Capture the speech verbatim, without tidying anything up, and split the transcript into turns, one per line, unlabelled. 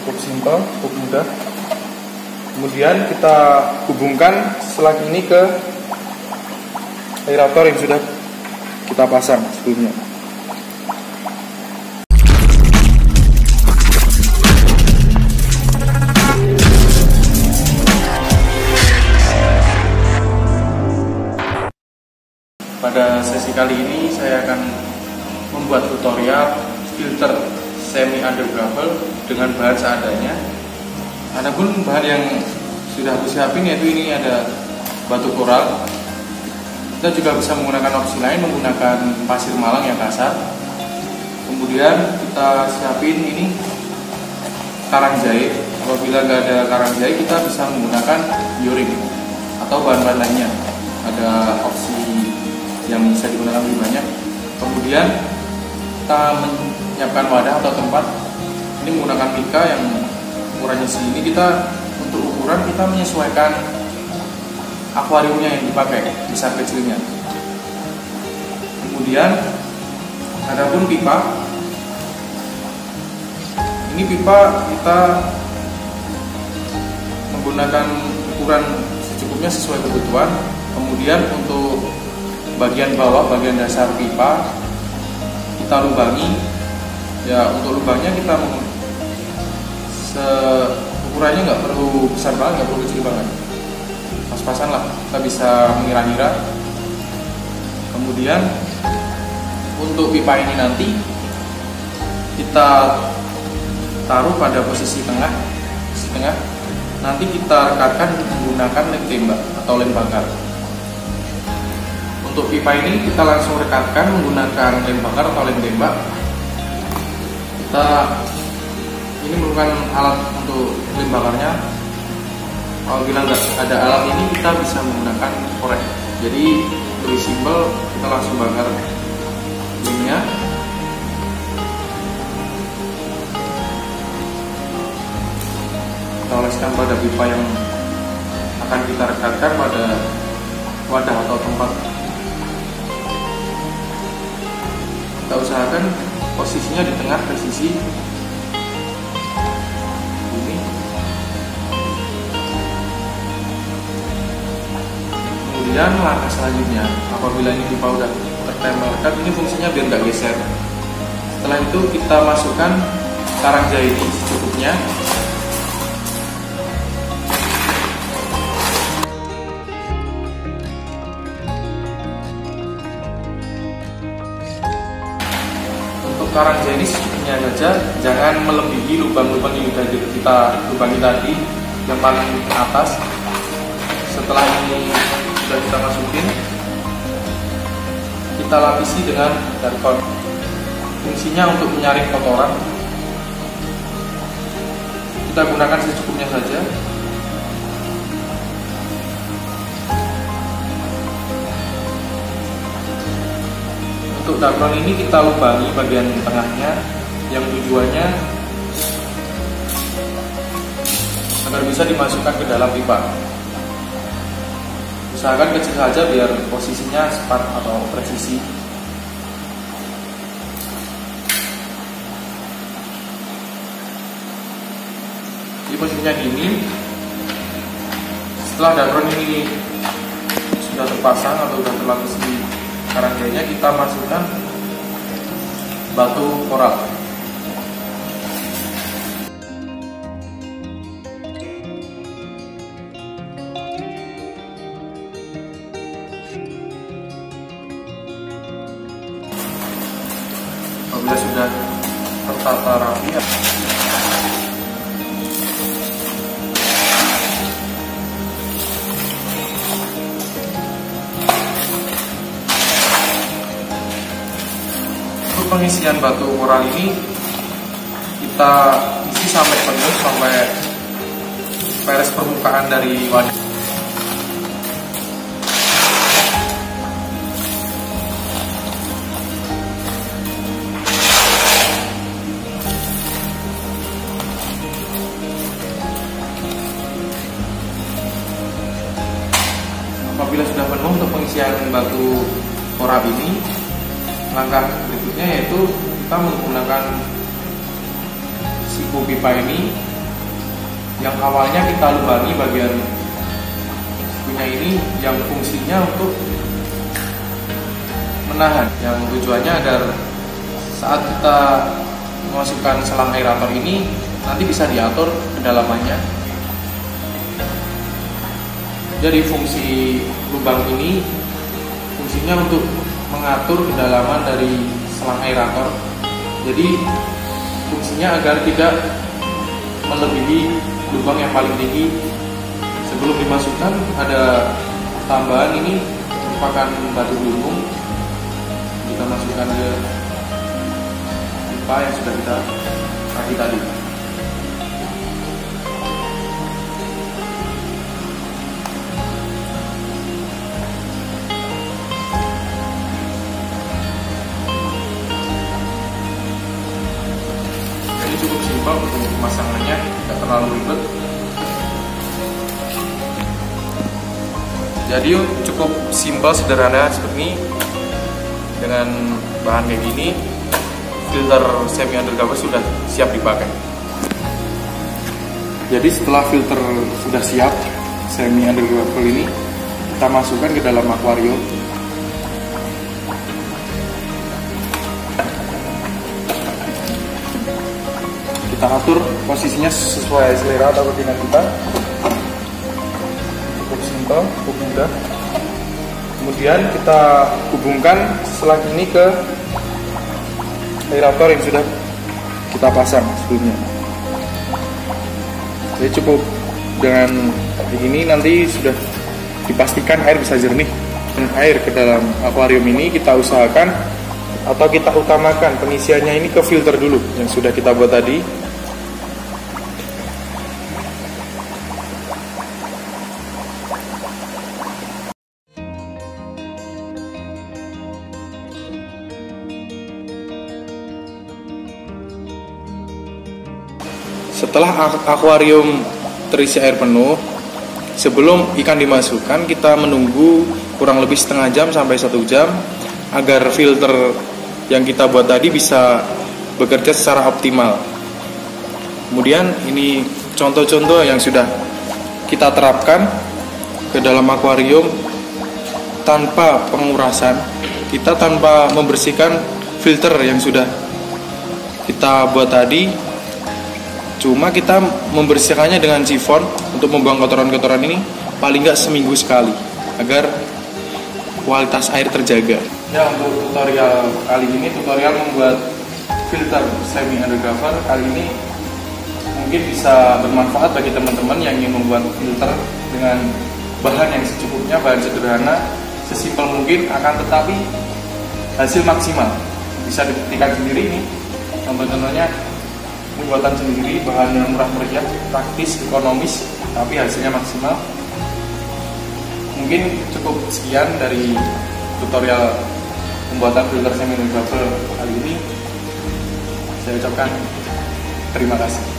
cukup simpel, cukup mudah. Kemudian kita hubungkan selang ini ke aerator yang sudah kita pasang sebelumnya. Pada sesi kali ini saya akan membuat tutorial filter semi undergravel dengan bahan seadanya. Adapun bahan yang sudah aku siapin yaitu ini ada batu koral. Kita juga bisa menggunakan opsi lain, menggunakan pasir malang yang kasar. Kemudian kita siapin ini karang jahe. Apabila nggak ada karang jahe, kita bisa menggunakan bioring atau bahan-bahan lainnya. Ada opsi yang bisa digunakan lebih banyak. Kemudian kita menyiapkan wadah atau tempat. Ini menggunakan mika yang ukurannya segini. Kita untuk ukuran kita menyesuaikan akuariumnya yang dipakai, besar kecilnya. Kemudian adapun pipa, ini pipa kita menggunakan ukuran secukupnya sesuai kebutuhan. Kemudian untuk bagian bawah, bagian dasar pipa kita lubangi. Ya, untuk lubangnya kita ukurannya nggak perlu besar banget, nggak perlu kecil banget, pas-pasan lah, kita bisa mengira-ngira. Kemudian untuk pipa ini nanti kita taruh pada posisi tengah, posisi tengah. Nanti kita rekatkan menggunakan lem tembak atau lem bakar. Untuk pipa ini kita langsung rekatkan menggunakan lem bakar atau lem tembak. Kita ini merupakan alat untuk lem bakarnya. Apabila nggak ada alat ini, kita bisa menggunakan korek. Jadi lebih simpel, kita langsung bakar lemnya. Kita oleskan pada pipa yang akan kita rekatkan pada wadah atau tempat. Kita usahakan posisinya di tengah presisi. Ini. Kemudian langkah selanjutnya, apabila ini pipa udah tertempel rekat, ini fungsinya biar nggak geser. Setelah itu kita masukkan karang jahe ini secukupnya. Karang jahe ini secukupnya saja, jangan melebihi lubang-lubang yang sudah kita lubangi tadi yang paling atas. Setelah ini sudah kita masukin, kita lapisi dengan darkon. Fungsinya untuk menyaring kotoran. Kita gunakan secukupnya saja. Untuk darkon ini kita lubangi bagian tengahnya, yang tujuannya agar bisa dimasukkan ke dalam pipa. Usahakan kecil saja biar posisinya tepat atau presisi. Jadi posisinya gini. Setelah darkon ini sudah terpasang atau sudah terlapisi karang jahenya, kita masukkan batu koral. Apabila sudah tertata rapi, pengisian batu koral ini kita isi sampai penuh, sampai beres permukaan dari wadah. Apabila sudah penuh untuk pengisian batu koral ini, langkah berikutnya yaitu kita menggunakan siku pipa ini yang awalnya kita lubangi bagian punya ini yang fungsinya untuk menahan, yang tujuannya agar saat kita memasukkan selang aerator ini nanti bisa diatur kedalamannya. Jadi fungsi lubang ini fungsinya untuk mengatur kedalaman dari selang aerator. Jadi fungsinya agar tidak melebihi lubang yang paling tinggi. Sebelum dimasukkan ada tambahan, ini merupakan batu gelembung, kita masukkan ke pipa yang sudah kita rakit tadi. Ini cukup simpel untuk pemasangannya, tidak terlalu ribet. Jadi cukup simpel, sederhana seperti ini. Dengan bahan kayak gini, filter semi undercover sudah siap dipakai. Jadi setelah filter sudah siap, semi undercover ini kita masukkan ke dalam akuarium. Kita atur posisinya sesuai selera atau keinginan kita. Cukup simpel, cukup mudah. Kemudian kita hubungkan selang ini ke aerator yang sudah kita pasang sebelumnya. Jadi cukup dengan begini, nanti sudah dipastikan air bisa jernih. Dan air ke dalam akuarium ini kita usahakan atau kita utamakan pengisiannya ini ke filter dulu yang sudah kita buat tadi. Setelah akuarium terisi air penuh, sebelum ikan dimasukkan kita menunggu kurang lebih setengah jam sampai satu jam agar filter yang kita buat tadi bisa bekerja secara optimal. Kemudian ini contoh-contoh yang sudah kita terapkan ke dalam akuarium tanpa pengurasan, kita tanpa membersihkan filter yang sudah kita buat tadi. Cuma kita membersihkannya dengan sifon untuk membuang kotoran-kotoran ini paling nggak seminggu sekali agar kualitas air terjaga. Ya, untuk tutorial kali ini, tutorial membuat filter semi undercover kali ini mungkin bisa bermanfaat bagi teman-teman yang ingin membuat filter dengan bahan yang secukupnya, bahan sederhana, sesimpel mungkin, akan tetapi hasil maksimal. Bisa dibuktikan sendiri ini contoh-contohnya. Pembuatan sendiri, bahan yang murah meriah, praktis, ekonomis, tapi hasilnya maksimal. Mungkin cukup sekian dari tutorial pembuatan filter semi undercover kali ini. Saya ucapkan terima kasih.